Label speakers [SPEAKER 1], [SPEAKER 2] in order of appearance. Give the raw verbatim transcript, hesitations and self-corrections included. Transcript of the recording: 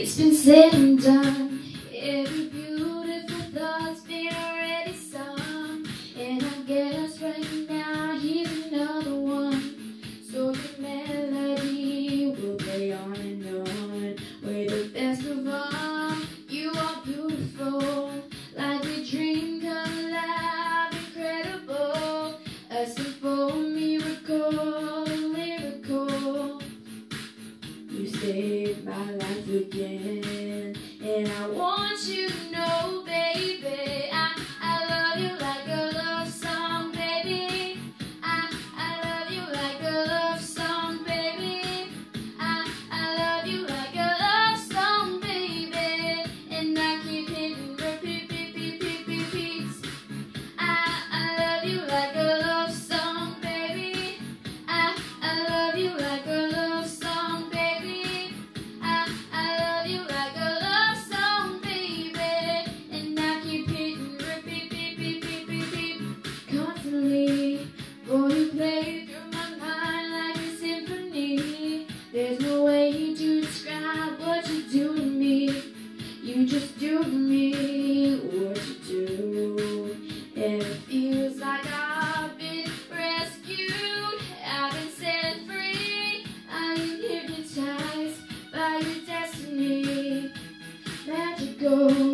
[SPEAKER 1] It's been said and done. Every beautiful thought's been already sung. And I guess right now here's another one. So your melody will play on and on. We're the best of all. You are beautiful, like a dream come alive, incredible, a simple miracle, a miracle. You saved my life again, and I want you to know, baby, I, I love you like a love song, baby. I, I love you like a love song, baby. I, I love you like a love song, baby. And I keep hitting repeat, repeat, repeat, repeat. I, I love you like a love song, baby. I, I love you like a love song, baby. I, I love you like a love song, baby. And I keep hitting repeat, repeat, repeat, repeat, constantly. Boy, you play through my mind like a symphony. There's no way to describe what you do to me. You just do to me what you do. And it feels like I've been rescued, I've been set free. I'm hypnotized by your destiny. Magical.